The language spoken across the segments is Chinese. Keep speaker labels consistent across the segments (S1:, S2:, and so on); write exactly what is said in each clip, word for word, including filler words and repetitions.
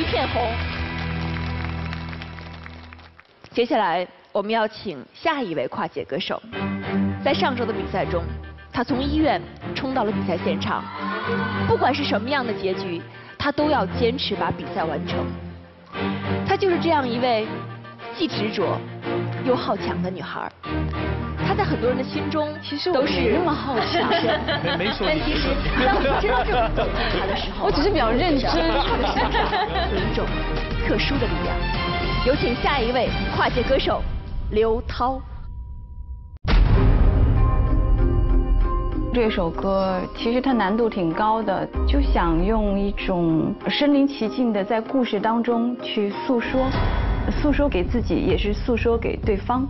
S1: 片红。接下来我们要请下一位跨界歌手，在上周的比赛中，他从医院冲到了比赛现场，不管是什么样的结局，他都要坚持把比赛完成。她就是这样一位既执着又好强的女孩。她在很多人的心中
S2: 其实
S1: 都是
S2: 那么好强，
S3: 没没说
S1: 但其实当你知道这种走向她的时候，
S2: 我只是比较认真。
S1: 有一种特殊的力量。有请下一位跨界歌手刘涛。
S2: 这首歌其实它难度挺高的，就想用一种身临其境的在故事当中去诉说，诉说给自己，也是诉说给对方。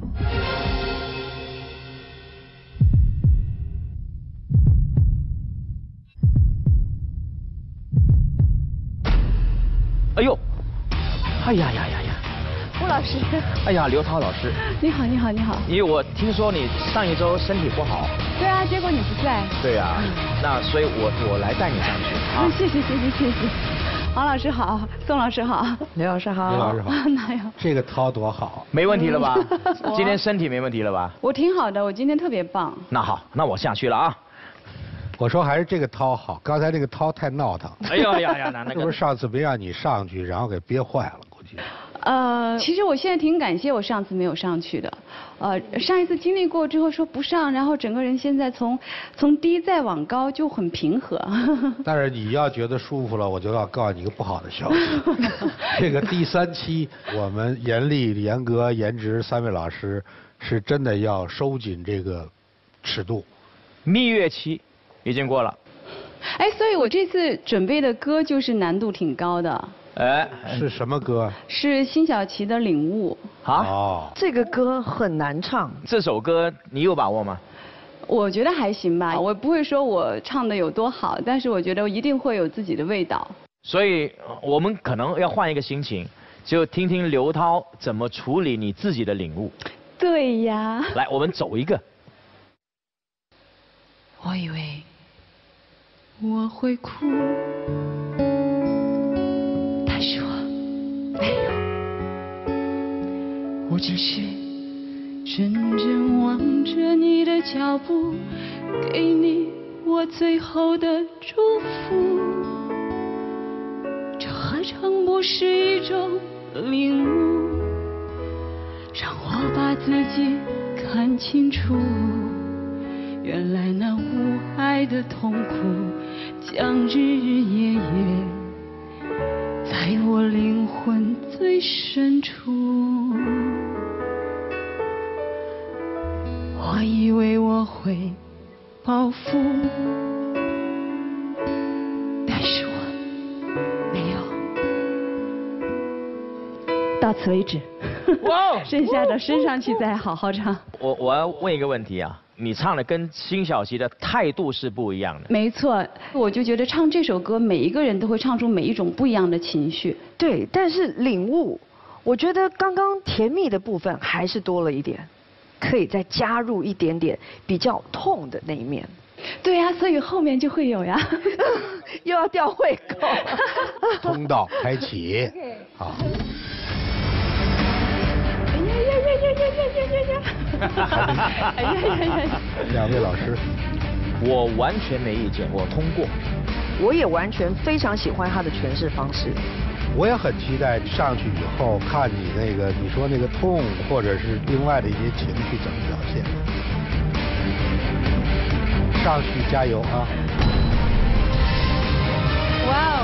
S3: 哎呦，哎呀呀呀呀！
S1: 吴老师，
S3: 哎呀，刘涛老师，
S2: 你好，你好，你好。
S3: 因为我听说你上一周身体不好。
S2: 对啊，结果你不在。
S3: 对啊，那所以我我来带你上去啊。
S2: 谢谢谢谢谢谢。黄老师好，宋老师好，刘老师好。
S4: 刘老师好。
S2: 哪有？
S4: 这个涛多好。
S3: 没问题了吧？今天身体没问题了吧？
S2: 我挺好的，我今天特别棒。
S3: 那好，那我下去了啊。
S4: 我说还是这个涛好，刚才这个涛太闹腾。
S3: 哎呀呀呀，那那
S4: 是不是上次没让你上去，然后给憋坏了？估计。
S2: 呃，其实我现在挺感谢我上次没有上去的，呃，上一次经历过之后说不上，然后整个人现在从从低再往高就很平和。
S4: 但是你要觉得舒服了，我就要告诉你一个不好的消息，这个第三期我们严厉、严格、颜值三位老师是真的要收紧这个尺度。
S3: 蜜月期已经过了。
S2: 哎，所以我这次准备的歌就是难度挺高的。
S3: 哎，
S4: 是什么歌？
S2: 是辛晓琪的《领悟》。
S3: 好，
S4: 哦，
S5: 这个歌很难唱。
S3: 这首歌你有把握吗？
S2: 我觉得还行吧，我不会说我唱的有多好，但是我觉得我一定会有自己的味道。
S3: 所以我们可能要换一个心情，就听听刘涛怎么处理你自己的领悟。
S2: 对呀。
S3: 来，我们走一个。
S2: 我以为我会哭。但是我没有，我只是认真望着你的脚步，给你我最后的祝福。这何尝不是一种领悟，让我把自己看清楚。原来那无爱的痛苦，将日日夜夜在我灵魂最深处。我以为我会报复，但是我没有。到此为止。哇！剩下的升上去再好好唱。
S3: 我我要问一个问题啊，你唱的跟辛晓琪的态度是不一样的。
S2: 没错，我就觉得唱这首歌，每一个人都会唱出每一种不一样的情绪。
S5: 对，但是领悟，我觉得刚刚甜蜜的部分还是多了一点，可以再加入一点点比较痛的那一面。
S2: 对呀、啊，所以后面就会有呀。
S5: 又要吊胃口。
S4: 通道开启。好。
S2: 哎呀呀呀呀！
S4: 两位老师，
S3: 我完全没意见，我通过。
S5: 我也完全非常喜欢他的诠释方式。
S4: 我也很期待上去以后看你那个，你说那个痛，或者是另外的一些情绪怎么表现。上去加油啊！
S2: 哇哦！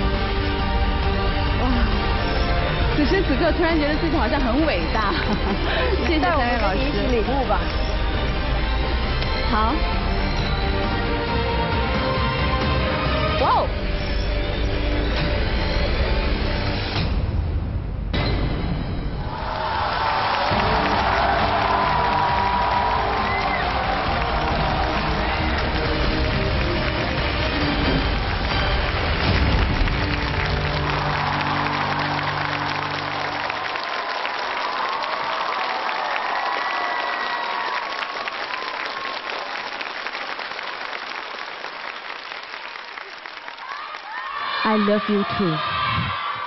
S2: 哇！此时此刻，突然觉得自己好像很伟大。谢谢三位老师。
S5: 一起领悟吧。
S2: 好。哇哦！
S1: I love you too。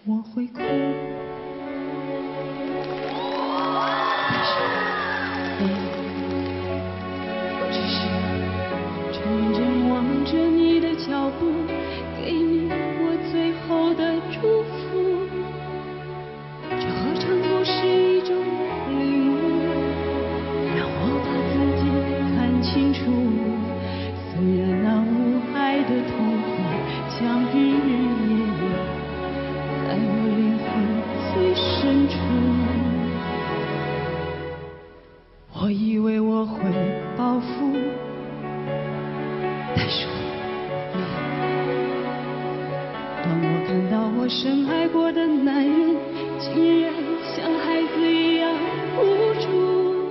S2: 我会哭。但是没有，我只是认真望着你的脚步，给你我最后的祝福。这何尝不是一种领悟，让我把自己看清楚。虽然那无害的痛苦将日日夜夜在我灵魂最深处。我以为我会报复，但是我没有。当我看到我深爱过的男人竟然像孩子一样无助，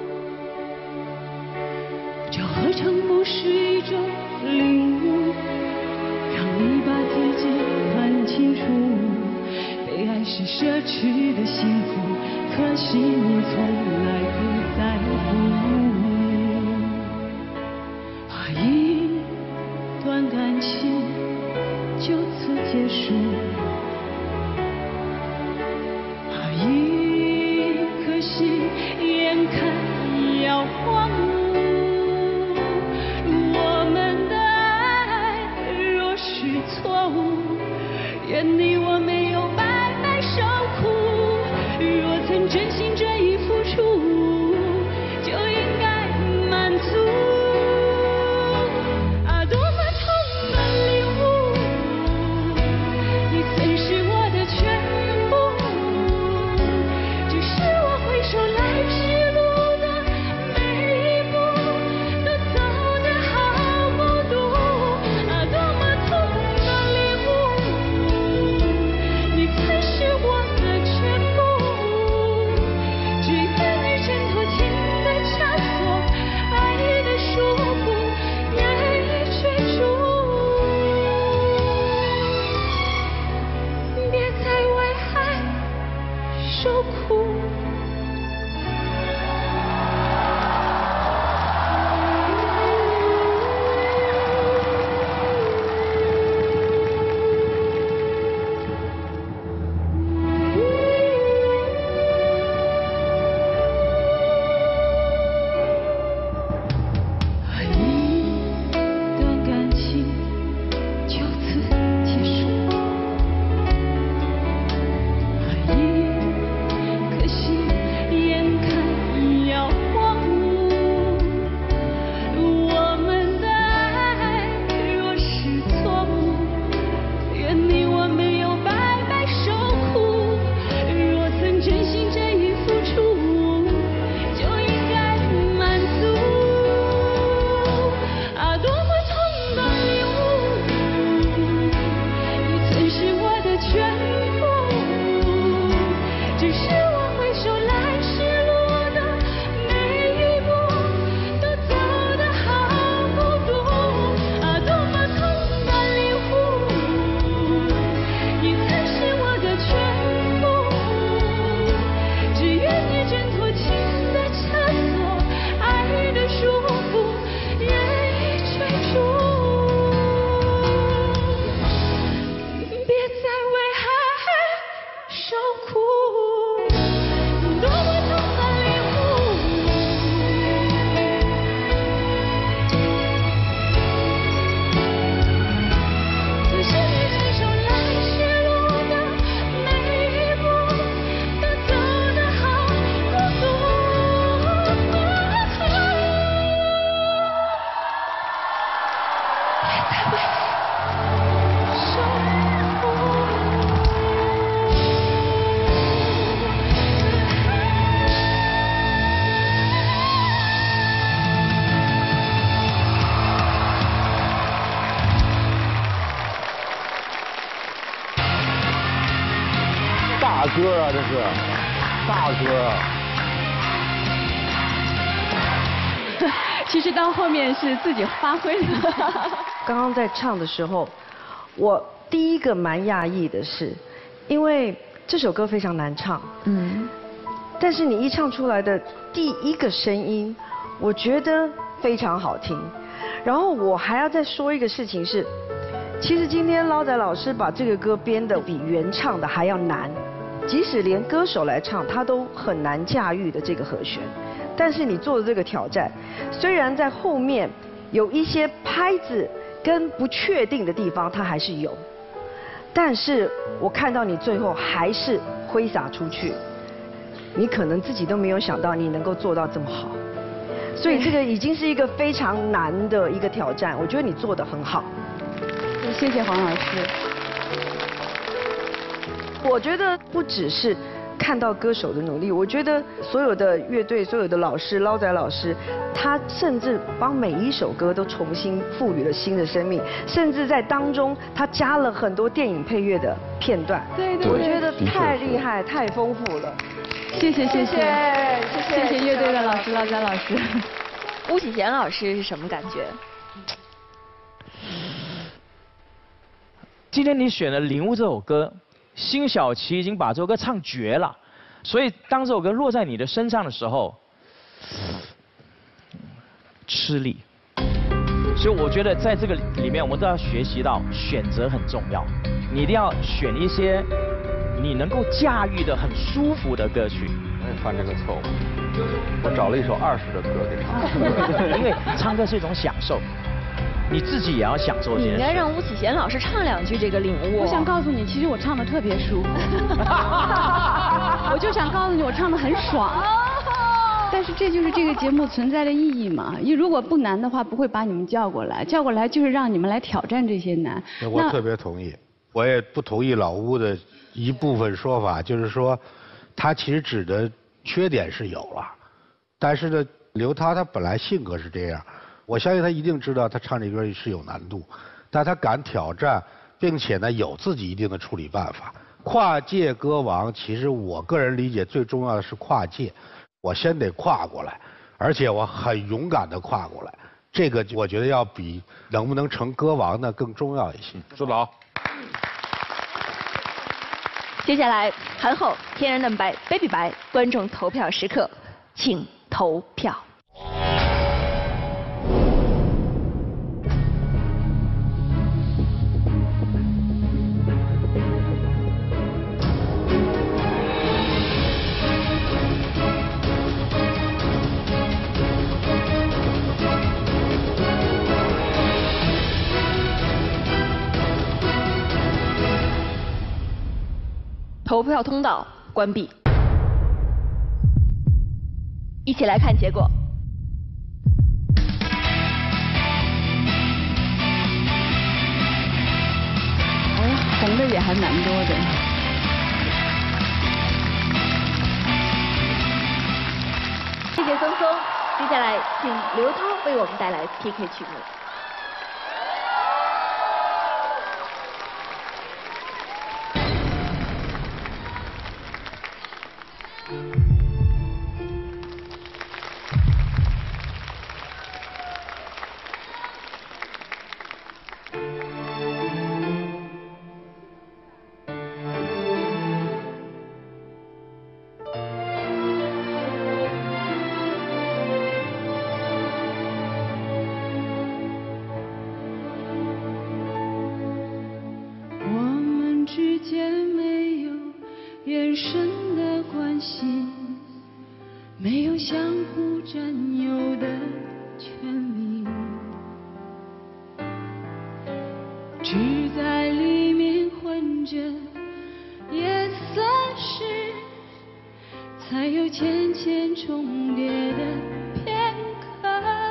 S2: 这何尝不是一种领悟，让你把自己看清楚。被爱是奢侈的幸福，可惜你从来不在乎。啊，一段感情就此结束，啊，一颗心眼看要荒芜。我们的爱若是错误，愿你我没有白白受苦。若曾真心真意付出，就应该满足。啊，多么痛的领悟，你曾是我的全部，只是我回首来时路的每一步，都走得好孤独。啊，多么痛的领悟，你曾是我的全部，只愿你挣脱情的枷锁，爱的束缚，愿意追逐，别再为爱受苦。一段感情就此结束，一颗心眼看要荒芜。我们的爱若是错误，愿你我没有白白受苦。若曾真心真意付出，就应该满足。啊，多么痛的领悟，你曾是我的全部，只是我回首来时路的每一步，都走得好孤独。啊，多么痛的领悟，你曾是我的全部，只愿你挣脱情的枷锁，爱的束缚，愿意追逐，别再为爱受苦。多么痛的领悟，只是你承受来时路的每一步，都走得好孤独。别再为爱受苦。
S4: 大歌啊，这是大歌啊！
S2: 其实到后面是自己发挥的。
S5: 刚刚在唱的时候，我第一个蛮讶异的是，因为这首歌非常难唱，
S1: 嗯，
S5: 但是你一唱出来的第一个声音，我觉得非常好听。然后我还要再说一个事情是， 其实今天捞仔老师把这个歌编得比原唱的还要难，即使连歌手来唱，他都很难驾驭的这个和弦。但是你做的这个挑战，虽然在后面有一些拍子跟不确定的地方，它还是有，但是我看到你最后还是挥洒出去，你可能自己都没有想到你能够做到这么好。所以这个已经是一个非常难的一个挑战，我觉得你做得很好。
S2: 谢谢黄老师。
S5: 我觉得不只是看到歌手的努力，我觉得所有的乐队、所有的老师、捞仔老师，他甚至帮每一首歌都重新赋予了新的生命，甚至在当中他加了很多电影配乐的片段。
S2: 对对，
S5: 我觉得太厉害、太丰富了。
S2: 谢谢谢谢
S5: 谢谢
S2: 谢谢乐队的老师、捞仔老师。
S1: 巫启贤老师是什么感觉？
S3: 今天你选了《领悟》这首歌，辛晓琪已经把这首歌唱绝了，所以当这首歌落在你的身上的时候，吃力。所以我觉得在这个里面，我们都要学习到选择很重要，你一定要选一些你能够驾驭的很舒服的歌曲。
S6: 我也犯这个错误，我找了一首二十的歌给唱，
S3: 因为唱歌是一种享受。你自己也要享受这件事。
S1: 你应该让巫启贤老师唱两句这个领悟。
S2: 我想告诉你，其实我唱的特别舒服。我就想告诉你，我唱的很爽。但是这就是这个节目存在的意义嘛。因为如果不难的话，不会把你们叫过来。叫过来就是让你们来挑战这些难。
S4: 我特别同意，我也不同意老巫的一部分说法，就是说，他其实指的缺点是有了，但是呢，刘涛他本来性格是这样。我相信他一定知道他唱这歌是有难度，但他敢挑战，并且呢有自己一定的处理办法。跨界歌王，其实我个人理解最重要的是跨界，我先得跨过来，而且我很勇敢地跨过来，这个我觉得要比能不能成歌王呢更重要一些。
S6: 说得好。
S1: 接下来，韩后天然嫩白 baby 白观众投票时刻，请投票。投票通道关闭，一起来看结果。
S2: 哎，红的也还蛮多的。
S1: 谢谢松松，接下来请刘涛为我们带来 P K 曲目。
S2: 眼神的关系，没有相互占有的权利，只在里面混着，也算是才有浅浅重叠的片刻。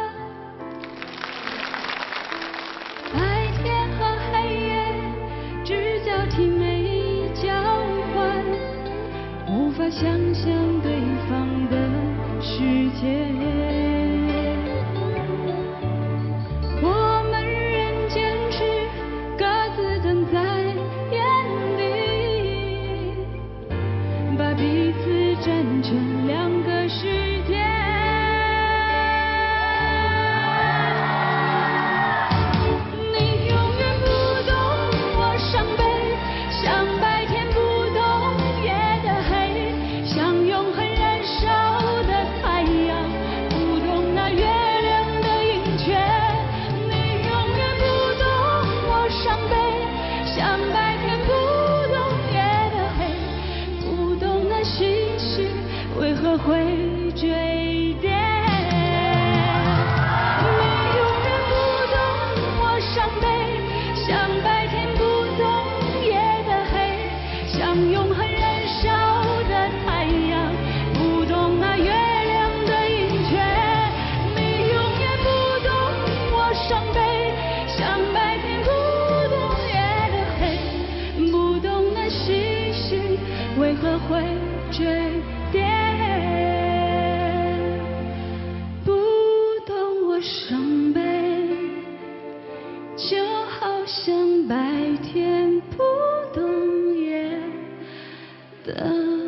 S2: 白天和黑夜只交替没交换，无法想象对方的世界。我们仍坚持各自等在原地，把彼此站成两个世界。你永远不懂我伤悲，像白天不懂夜的黑，像永恒燃烧的太阳， 懂很燃烧的太阳，不懂那月亮的盈缺。你永远不懂我伤悲，像白天不懂夜的黑，不懂那星星为何会坠跌，不懂我伤悲，就好像白天不懂夜的